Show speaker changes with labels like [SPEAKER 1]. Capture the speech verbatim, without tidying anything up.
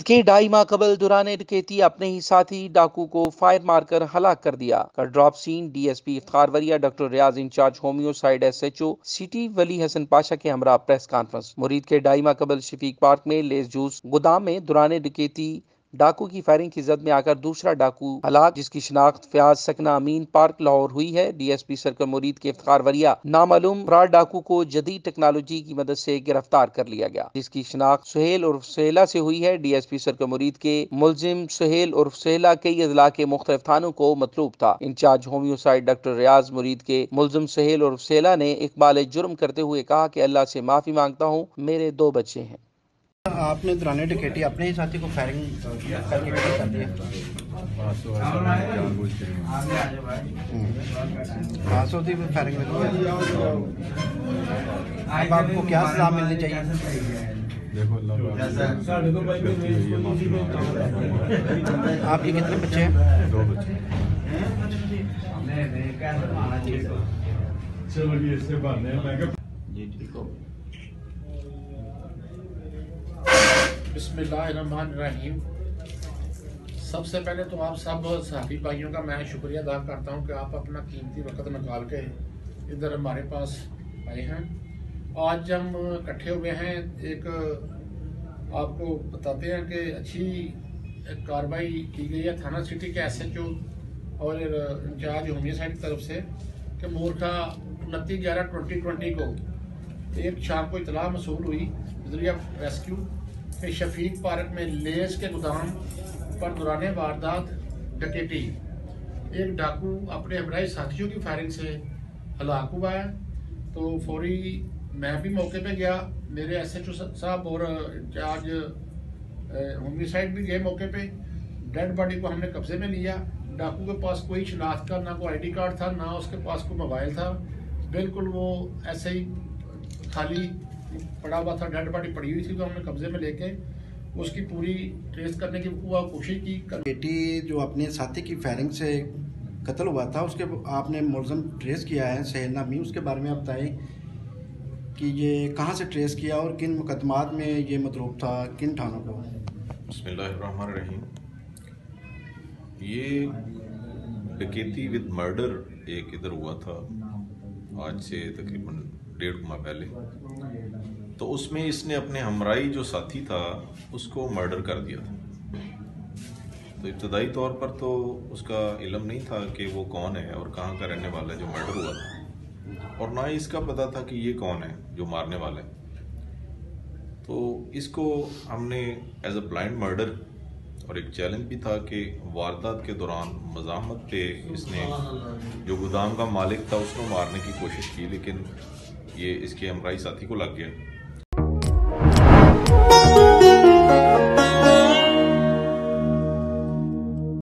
[SPEAKER 1] के ढाई माह कबल दुराने डकैती अपने ही साथी डाकू को फायर मारकर हलाक कर दिया। कर ड्रॉप सीन डीएसपी इफ्तार वरिया doctor Riaz incharge homicide SHO city Wali Hassan Pasha के हमरा प्रेस कॉन्फ्रेंस। मुरीद के ढाई माह कबल शफीक पार्क में लेस जूस गोदाम में दुराने डकैती डाकू की फायरिंग की जद में आकर दूसरा डाकू हलाक, जिसकी शिनाख्त फयाज सकना अमीन पार्क लाहौर हुई है। डीएसपी सर्कल मुरीद के इफ्तार वरिया नामालूम फरार डाकू को जदीद टेक्नोलॉजी की मदद से गिरफ्तार कर लिया गया, जिसकी शिनाख्त सुहेल उर्फ सुहेला से हुई है। डीएसपी सर्कल मुरीद के मुलजिम सुहेल उर्फ सुहेला कई अजला के मुख्तलिफ थानों को मतलूब था। इंचार्ज होम्योसाइड डॉक्टर रियाज मुरीद के मुलजिम सुहेल उर्फ सुहेला ने इकबाल जुर्म करते हुए कहा कि अल्लाह से माफी मांगता हूँ, मेरे दो बच्चे हैं।
[SPEAKER 2] आपने दुराने डकैती अपने ही साथी को फायरिंग करके कर दिया। फांसोदी में फायरिंग में अब आपको क्या सजा मिलनी चाहिए?
[SPEAKER 3] देखो
[SPEAKER 2] आपके कितने बच्चे हैं?
[SPEAKER 3] दो बच्चे।
[SPEAKER 4] बिस्मिल्लाहिर्रहमानिर्रहीम। सबसे पहले तो आप सब साथी भाइयों का मैं शुक्रिया अदा करता हूं कि आप अपना कीमती वक्त निकाल के इधर हमारे पास आए हैं। आज हम इकट्ठे हुए हैं, एक आपको बताते हैं कि अच्छी कार्रवाई की गई है थाना सिटी के एसएचओ और इंचार्ज होम्योसाइड की तरफ से कि मोरखा उनतीस ग्यारह ट्वेंटी ट्वेंटी को एक शाम को इतला मसूल हुई जरिया रेस्क्यू के शफीक पार्क में लेस के गोदाम पर दौराने वारदात डकैती एक डाकू अपने हमराही साथियों की फायरिंग से हलाक हुआ है। तो फौरी मैं भी मौके पे गया, मेरे एसएचओ साहब और इंचार्ज होम्योसाइड भी गए मौके पे। डेड बॉडी को हमने कब्जे में लिया। डाकू के पास कोई शनाख्त का ना कोई आईडी कार्ड था, ना उसके पास कोई मोबाइल था, बिल्कुल वो ऐसे ही खाली पड़ा हुआ था, डेड बॉडी पड़ी हुई थी। तो हमने कब्जे में लेके उसकी पूरी ट्रेस करने की कोशिश की।
[SPEAKER 2] बेटी जो अपने साथी की फायरिंग से कत्ल हुआ था उसके आपने मुलज़िम ट्रेस किया है सुहेल नामी, उसके बारे में आप बताएं कि ये कहाँ से ट्रेस किया और किन मुकदमात में ये मतरूब था, किन थानों को?
[SPEAKER 5] बिस्मिल्लाहिर्रहमानिर्रहीम। ये डकैती विद मर्डर एक इधर हुआ था आज से तकरीबन डेढ़ माह पहले। तो उसमें इसने अपने हमराई जो साथी था उसको मर्डर कर दिया था। तो इब्तदाई तौर पर तो उसका इल्म नहीं था कि वो कौन है और कहाँ का रहने वाला है जो मर्डर हुआ था, और ना ही इसका पता था कि ये कौन है जो मारने वाला है। तो इसको हमने एज अ ब्लाइंड मर्डर, और एक चैलेंज भी था कि वारदात के दौरान मज़ाहमत पे इसने जो गोदाम का मालिक था उसको मारने की कोशिश की, लेकिन ये इसके हमराही साथी को लग गया।